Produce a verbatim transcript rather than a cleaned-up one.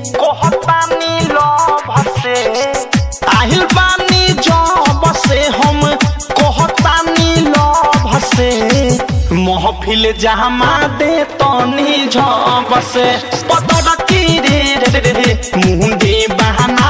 कहतानी लव से आहिल बानी जब से हम कहतानी लव से महफिल जमा दे तनी झब से पतड़ की रे रे रे मुंडी बहाना